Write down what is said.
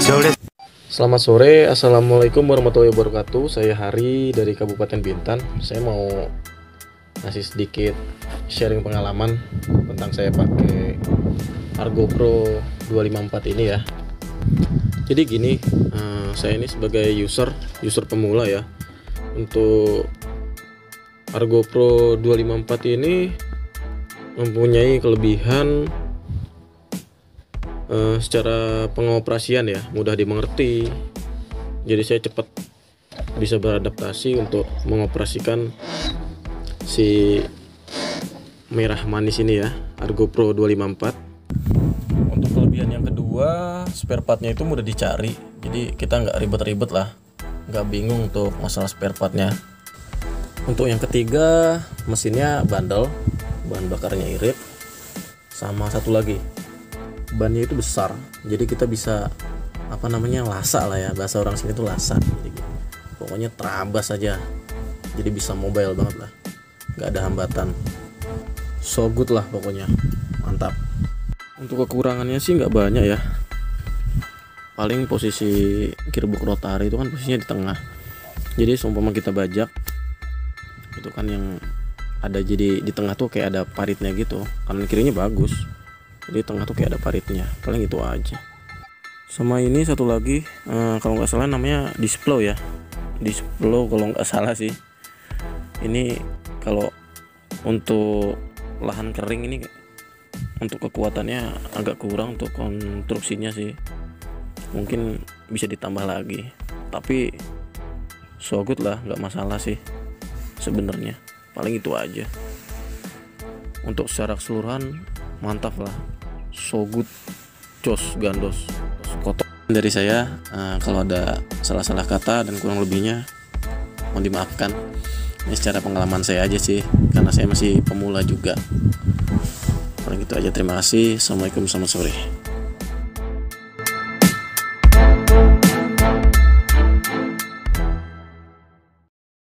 Selamat sore, assalamualaikum warahmatullahi wabarakatuh. Saya Hari dari Kabupaten Bintan. Saya mau ngasih sedikit sharing pengalaman tentang saya pakai Argo Pro 254 ini ya. Jadi gini, saya ini sebagai user pemula ya. Untuk Argo Pro 254 ini mempunyai kelebihan secara pengoperasian ya, mudah dimengerti. Jadi saya cepat bisa beradaptasi untuk mengoperasikan si merah manis ini ya, Argo Pro 254. Untuk kelebihan yang kedua, spare partnya itu mudah dicari. Jadi kita nggak ribet-ribet lah, nggak bingung untuk masalah spare partnya. Untuk yang ketiga, mesinnya bandel, bahan bakarnya irit. Sama satu lagi, bannya itu besar, jadi kita bisa lasak lah ya, bahasa orang sini itu lasak. Jadi pokoknya terabas aja, jadi bisa mobile banget lah, nggak ada hambatan. So good lah pokoknya, mantap. Untuk kekurangannya sih nggak banyak ya, paling posisi gearbox rotary itu kan posisinya di tengah. Jadi seumpama kita bajak itu kan yang ada, jadi di tengah tuh kayak ada paritnya gitu, kanan kirinya bagus. Jadi tengah tuh kayak ada paritnya, paling itu aja. Sama ini satu lagi, kalau nggak salah namanya display ya, display kalau nggak salah sih. Ini kalau untuk lahan kering ini, untuk kekuatannya agak kurang, untuk konstruksinya sih mungkin bisa ditambah lagi. Tapi so good lah, nggak masalah sih sebenarnya. Paling itu aja. Untuk secara keseluruhan mantap lah, so good, jos gandos, kotor. Dari saya, kalau ada salah-salah kata dan kurang lebihnya mohon dimaafkan. Ini secara pengalaman saya aja sih, karena saya masih pemula juga. Paling itu aja, terima kasih. Assalamualaikum, selamat sore.